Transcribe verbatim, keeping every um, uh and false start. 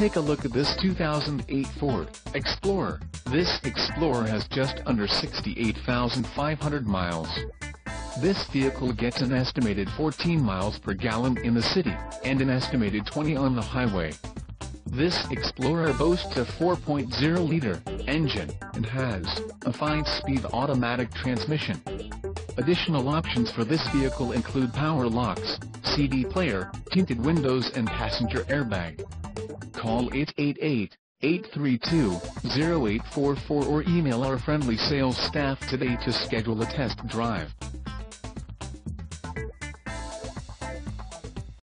take a look at this two thousand eight Ford Explorer. This Explorer has just under sixty-eight thousand five hundred miles. This vehicle gets an estimated fourteen miles per gallon in the city, and an estimated twenty on the highway. This Explorer boasts a four point oh liter engine, and has a five-speed automatic transmission. Additional options for this vehicle include power locks, C D player, tinted windows and passenger airbag. Call eight eight eight, eight three two, zero eight four four or email our friendly sales staff today to schedule a test drive.